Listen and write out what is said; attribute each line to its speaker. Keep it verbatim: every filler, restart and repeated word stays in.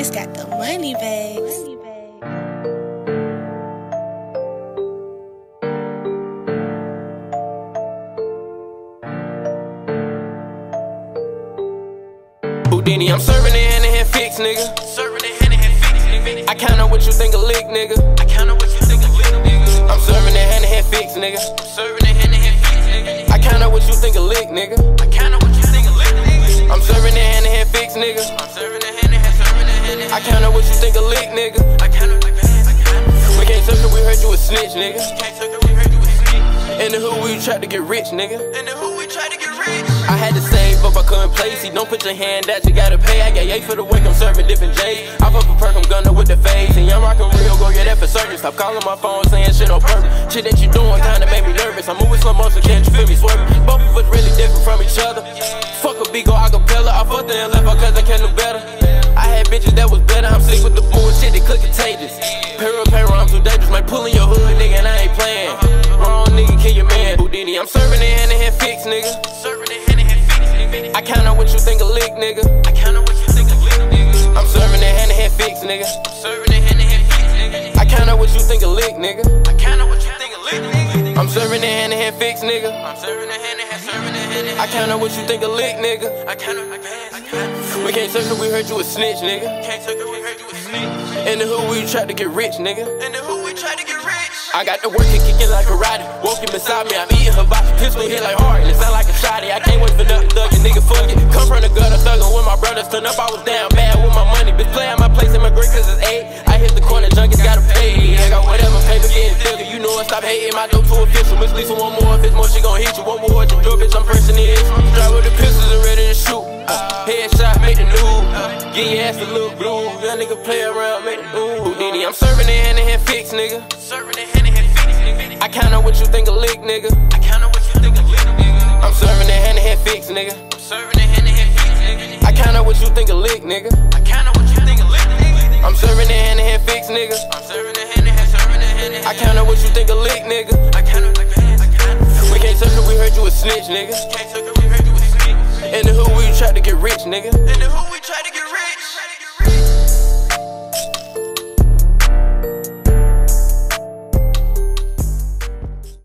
Speaker 1: It's got the money bags.
Speaker 2: Houdini, I'm serving it hand in hand fix, nigga. Serving it hand in hand fix, nigga. I count on what you think a lick, nigga. I count on what you think a lick, nigga. I'm serving it hand in hand fix, nigga. Serving it hand in hand fix, nigga. I count on what you think a lick, nigga. I count on what you think a lick, nigga. I'm serving it hand in hand fix, nigga. I'm serving it hand in hand, serving it hand in hand. I count on what you think a lick, nigga. I count on, I count on. We can't circle, we heard you a snitch, nigga. Can't circle, we heard you a snitch. In the hood, we tried to get rich, nigga. In the hood, we tried to get rich. I had to save up, I couldn't play. See, don't put your hand out, you gotta pay. I got yay for the work, I'm serving different J's. I pop a perk, I'm gunning with the fades. And I'm rockin' real, go get that for certain. Stop calling my phone, saying shit on purpose. Shit that you doing kinda made me nervous. I'm moving slow motion, can't you feel me swerving? Both of us really different from each other. Fuck a beat, go acapella. I fucked her and left her cause I can't do better. I had bitches that was better, I'm sick with the bullshit, they cook contagious. Payroll, payroll, I'm too dangerous. Might pull in your hood, nigga, and I ain't playing. Wrong nigga, kill your man. Houdini, I'm serving it hand in hand fix, nigga. Serving it hand in hand fix, nigga. I count on what you think a lick, nigga. I count on what you think a lick, nigga. I'm serving it hand in hand fix, nigga. I'm serving it hand in hand fix, nigga. I count on what you think a lick, nigga. I count on what you think a lick, nigga. I'm serving it hand in hand fix, nigga. I'm serving it hand in hand, serving it hand in hand. I count on what you think a lick, nigga. I count on, I count, I count. We can't circle, we heard you a snitch, nigga. Can't circle, we heard you a snitch. In the hood, we tried to get rich, nigga. In the hood, we tried to get rich. I got the work and kicking like karate. Walking beside me, I'm eating her body. Pistol hit like hard, and it sound like a shotty. I can't wait for nothing, thuggin', nigga, fuck it. Come from the gutter, thuggin' with my brothers. Turn up, I was down bad with my money. Bitch, play out my place in my grade cause it's eight. I hit the corner, junkies gotta pay. I got whatever, paper getting bigger. You know I stop hating, my dope too official. Miss Lisa, one more, if it's more, she gon' hit you. One more at your door, bitch, I'm pressing it. Drive with the pistols and ready to shoot. Uh, headshot, make the news. Uh, get your ass to look blue. Young nigga play around, make the news. Houdini, I'm serving it hand in hand fix, nigga. Serving it hand in hand fix, nigga. I count on what you think a lick, nigga. I count on what you think a lick, nigga. I'm serving it hand in hand fix, nigga. I'm serving it hand in hand fix, nigga. I count on what you think a lick, nigga. I count on what you think a lick, nigga. I'm serving it hand in hand fix, nigga. I'm serving it hand in hand, serving it hand in hand. I count on what you think a lick, nigga. I count on, I count, I count. We can't circle, we heard you a snitch, nigga. Can't circle, we heard you a snitch. In the hood, we tried to get rich, nigga. In the hood, we tried to get rich.